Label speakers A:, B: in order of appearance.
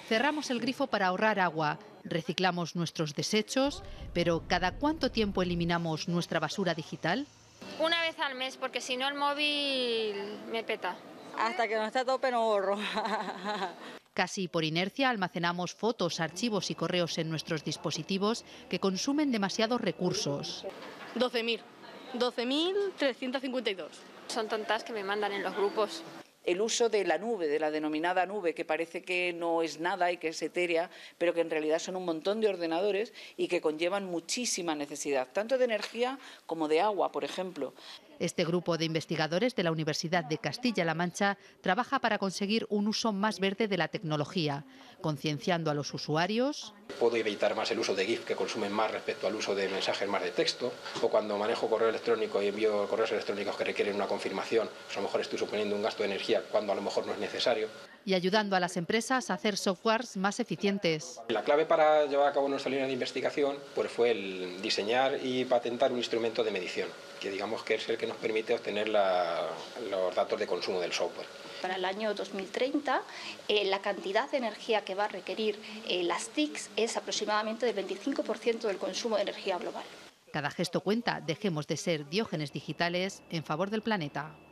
A: Cerramos el grifo para ahorrar agua, reciclamos nuestros desechos, pero ¿cada cuánto tiempo eliminamos nuestra basura digital?
B: Una vez al mes, porque si no el móvil me peta.
C: Hasta que no esté a tope no borro.
A: Casi por inercia almacenamos fotos, archivos y correos en nuestros dispositivos que consumen demasiados recursos.
D: 12.352.
B: Son tontas que me mandan en los grupos.
E: El uso de la nube, de la denominada nube, que parece que no es nada y que es etérea, pero que en realidad son un montón de ordenadores y que conllevan muchísima necesidad, tanto de energía como de agua, por ejemplo.
A: Este grupo de investigadores de la Universidad de Castilla-La Mancha trabaja para conseguir un uso más verde de la tecnología, concienciando a los usuarios.
F: Puedo evitar más el uso de GIF, que consumen más respecto al uso de mensajes más de texto, o cuando manejo correo electrónico y envío correos electrónicos que requieren una confirmación, pues a lo mejor estoy suponiendo un gasto de energía cuando a lo mejor no es necesario.
A: Y ayudando a las empresas a hacer softwares más eficientes.
F: La clave para llevar a cabo nuestra línea de investigación pues fue el diseñar y patentar un instrumento de medición, que digamos que es el que nos permite obtener los datos de consumo del software.
G: Para el año 2030, la cantidad de energía que va a requerir las TICs es aproximadamente del 25% del consumo de energía global.
A: Cada gesto cuenta, dejemos de ser diógenes digitales en favor del planeta.